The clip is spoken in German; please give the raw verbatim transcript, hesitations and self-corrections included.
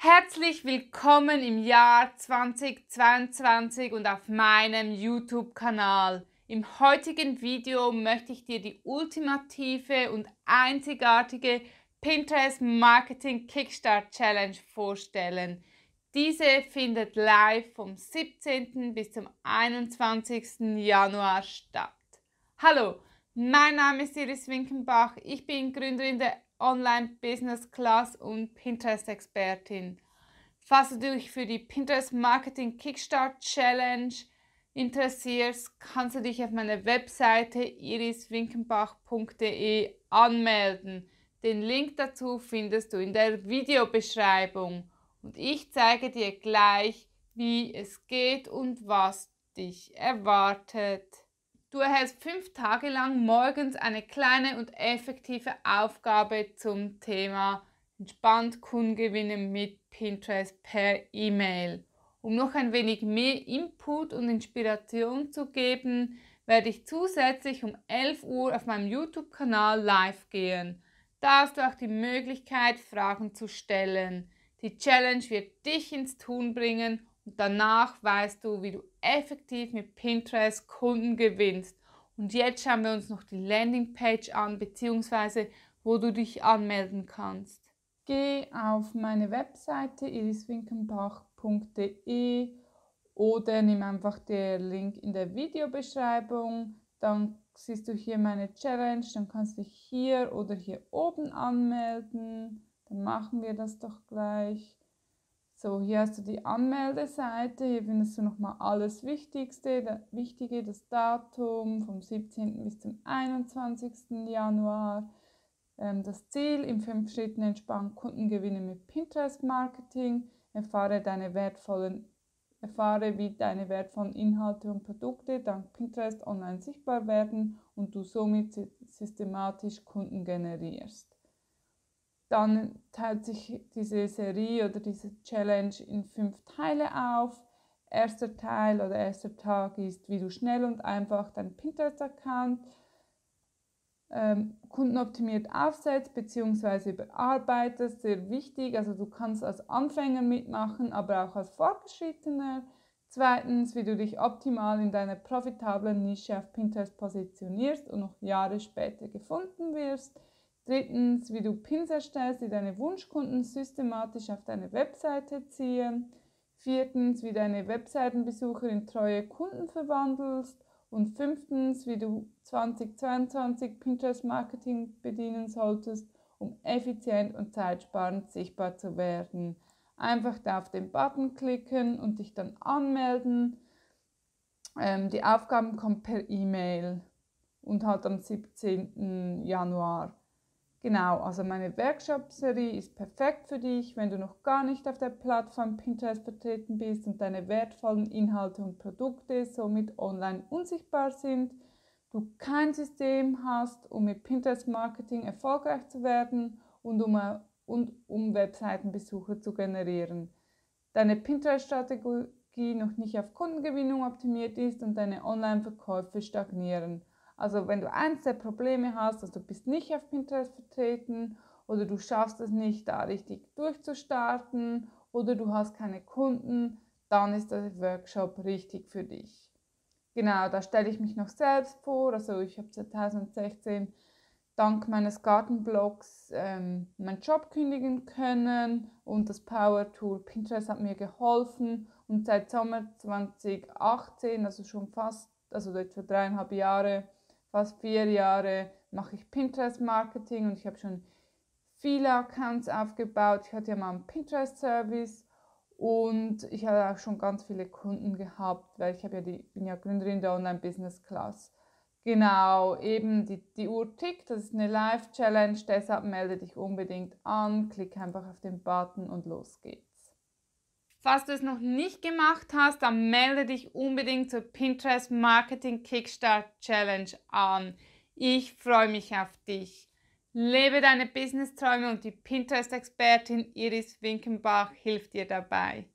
Herzlich willkommen im Jahr zweitausendzweiundzwanzig und auf meinem YouTube-Kanal. Im heutigen Video möchte ich dir die ultimative und einzigartige Pinterest Marketing Kickstart Challenge vorstellen. Diese findet live vom siebzehnten bis zum einundzwanzigsten Januar statt. Hallo, mein Name ist Iris Winkenbach, ich bin Gründerin der Online-Business Class und Pinterest-Expertin. Falls du dich für die Pinterest Marketing Kickstart Challenge interessierst, kannst du dich auf meiner Webseite iris winkenbach punkt de anmelden. Den Link dazu findest du in der Videobeschreibung. Und ich zeige dir gleich, wie es geht und was dich erwartet. Du erhältst fünf Tage lang morgens eine kleine und effektive Aufgabe zum Thema entspannt Kunden gewinnen mit Pinterest per E-Mail. Um noch ein wenig mehr Input und Inspiration zu geben, werde ich zusätzlich um elf Uhr auf meinem YouTube-Kanal live gehen. Da hast du auch die Möglichkeit, Fragen zu stellen. Die Challenge wird dich ins Tun bringen und danach weißt du, wie du effektiv mit Pinterest Kunden gewinnst. Und jetzt schauen wir uns noch die Landingpage an, beziehungsweise wo du dich anmelden kannst. Geh auf meine Webseite iris winkenbach punkt de oder nimm einfach den Link in der Videobeschreibung. Dann siehst du hier meine Challenge, dann kannst du dich hier oder hier oben anmelden. Dann machen wir das doch gleich. So, hier hast du die Anmeldeseite, hier findest du nochmal alles Wichtigste, das Wichtige, das Datum vom siebzehnten bis zum einundzwanzigsten Januar. Ähm, das Ziel, in fünf Schritten entspannt Kunden gewinnen mit Pinterest Marketing, erfahre, deine wertvollen, erfahre, wie deine wertvollen Inhalte und Produkte dank Pinterest online sichtbar werden und du somit systematisch Kunden generierst. Dann teilt sich diese Serie oder diese Challenge in fünf Teile auf. Erster Teil oder erster Tag ist, wie du schnell und einfach deinen Pinterest-Account ähm, kundenoptimiert aufsetzt bzw. überarbeitest. Sehr wichtig, also du kannst als Anfänger mitmachen, aber auch als Fortgeschrittener. Zweitens, wie du dich optimal in deiner profitablen Nische auf Pinterest positionierst und noch Jahre später gefunden wirst. Drittens, wie du Pins erstellst, die deine Wunschkunden systematisch auf deine Webseite ziehen. Viertens, wie deine Webseitenbesucher in treue Kunden verwandelst. Und fünftens, wie du zweitausendzweiundzwanzig Pinterest Marketing bedienen solltest, um effizient und zeitsparend sichtbar zu werden. Einfach da auf den Button klicken und dich dann anmelden. Ähm, die Aufgaben kommen per E-Mail und halt am siebzehnten Januar. Genau, also meine Workshop-Serie ist perfekt für dich, wenn du noch gar nicht auf der Plattform Pinterest vertreten bist und deine wertvollen Inhalte und Produkte somit online unsichtbar sind, du kein System hast, um mit Pinterest Marketing erfolgreich zu werden und um, und um Webseitenbesucher zu generieren. Deine Pinterest-Strategie noch nicht auf Kundengewinnung optimiert ist und deine Online-Verkäufe stagnieren. Also wenn du eins der Probleme hast, dass du bist nicht auf Pinterest vertreten oder du schaffst es nicht, da richtig durchzustarten oder du hast keine Kunden, dann ist der Workshop richtig für dich. Genau, da stelle ich mich noch selbst vor. Also ich habe zweitausendsechzehn dank meines Gartenblogs ähm, meinen Job kündigen können und das Power Tool Pinterest hat mir geholfen und seit Sommer zweitausendachtzehn, also schon fast, also etwa dreieinhalb Jahre, fast vier Jahre mache ich Pinterest Marketing und ich habe schon viele Accounts aufgebaut. Ich hatte ja mal einen Pinterest Service und ich habe auch schon ganz viele Kunden gehabt, weil ich habe ja die, bin ja Gründerin der Online Business Class. Genau, eben die, die Uhr tickt, das ist eine Live-Challenge, deshalb melde dich unbedingt an, klick einfach auf den Button und los geht's. Falls du es noch nicht gemacht hast, dann melde dich unbedingt zur Pinterest Marketing Kickstart Challenge an. Ich freue mich auf dich. Lebe deine Business-Träume und die Pinterest-Expertin Iris Winkenbach hilft dir dabei.